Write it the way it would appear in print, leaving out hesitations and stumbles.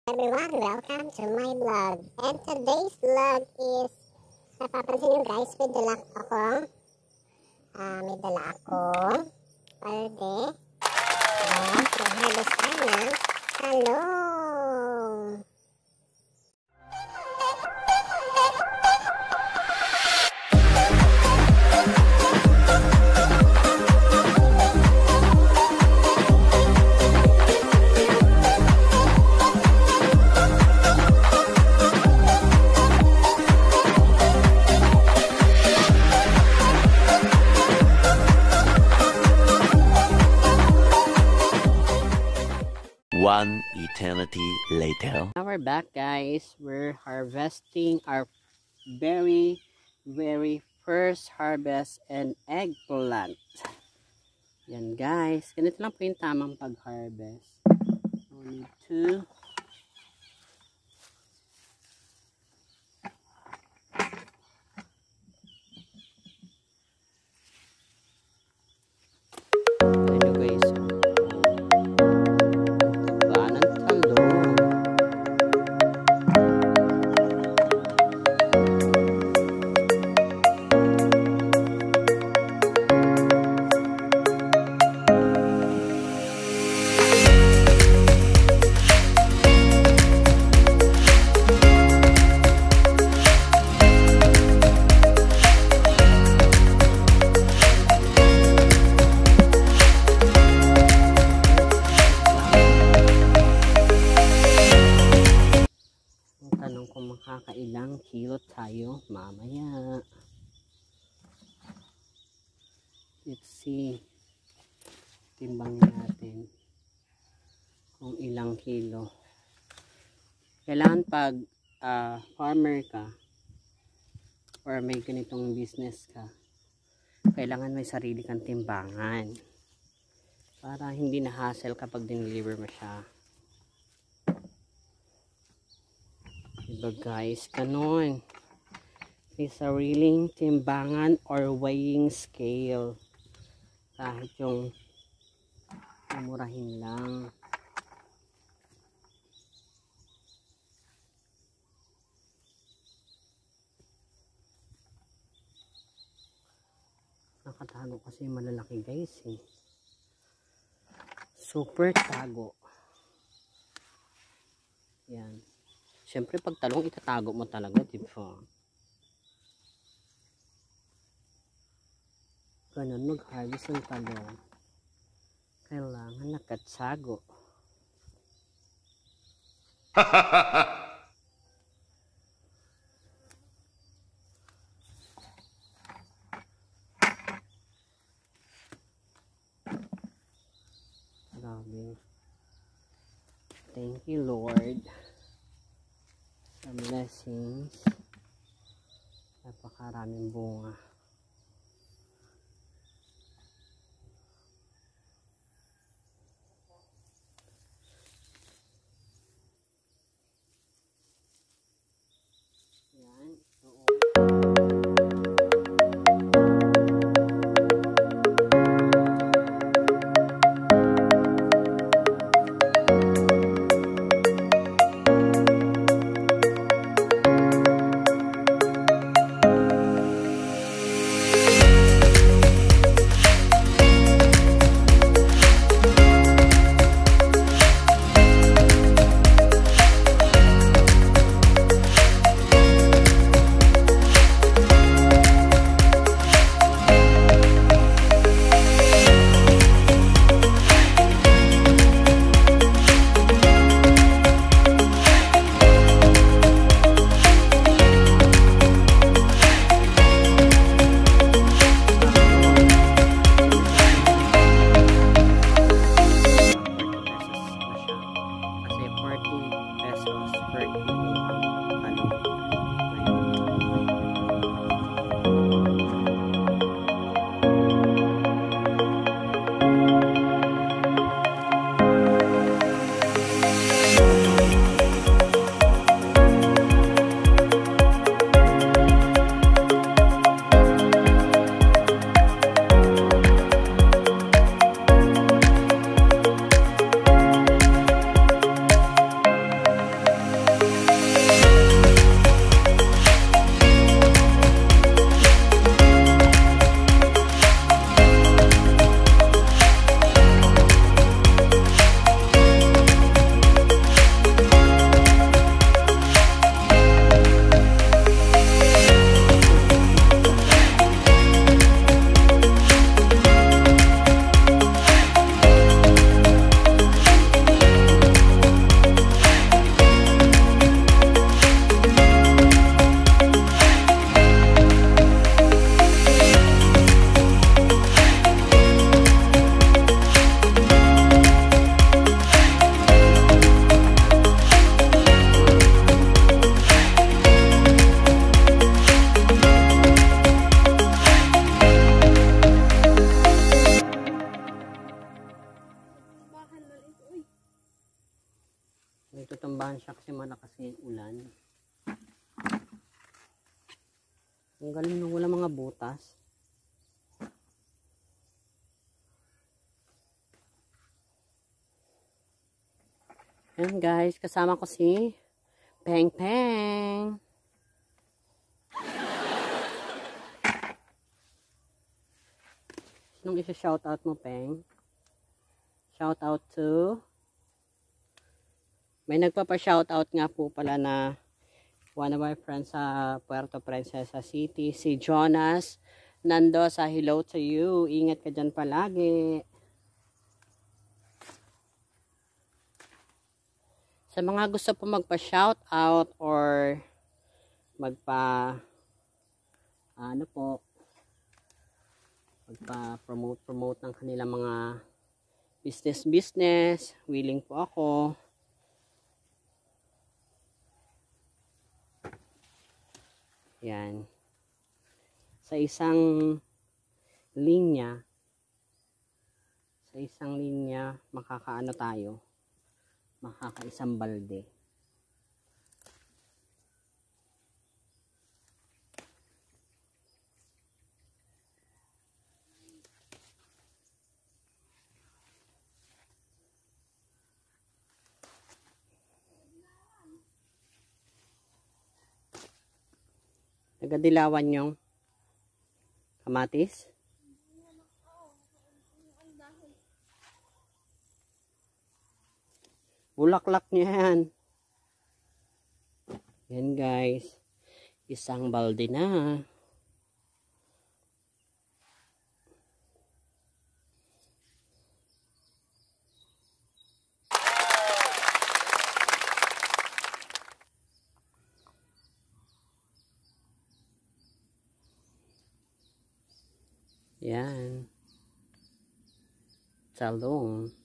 Everyone, welcome to my vlog. And today's vlog is, napapansin nyo guys, may dala akong palde. At mag-harvest tayo ng talong. One eternity later. Now we're back, guys. We're harvesting our very first harvest and eggplant. Yan guys, ganito lang po yung tamang pag-harvest. Only two. Makakailang kilo tayo mamaya. Let's see, timbang natin kung ilang kilo. Kailangan pag farmer ka or may ganitong business ka, kailangan may sarili kang timbangan para hindi na hassle kapag dineliver mo siya. Diba guys, ganun. May sariling timbangan or weighing scale. Kahit yung murahin lang. Nakatago kasi malalaki guys eh. Super tago. Yan. Siyempre, pag talong, itatago mo talaga, diba? Ganun, mag-harvest ng talong. Kailangan nakatsago. Grabe. Thank you, Lord. Some blessings. Napakaraming bunga. Yan. Oo. Pesos per kilo ang talong. kasi malakas yung ulan. Ang galing nung wala mga butas. Ayan guys, kasama ko si Peng Peng. Sinong isa-shoutout mo, Peng? Shoutout to... May nagpapa-shoutout nga po pala na one of our friends sa Puerto Princesa City, si Jonas. Nando, sa hello to you. Ingat ka dyan palagi. Sa mga gusto po magpa-shoutout or magpa-promote ng kanilang mga business, willing po ako. Yan. Sa isang linya, makakaano tayo? Makakaisang balde. Nagadilawan yung kamatis. Bulaklak niya yan. Yan guys. Isang balde na. Yan. Talong.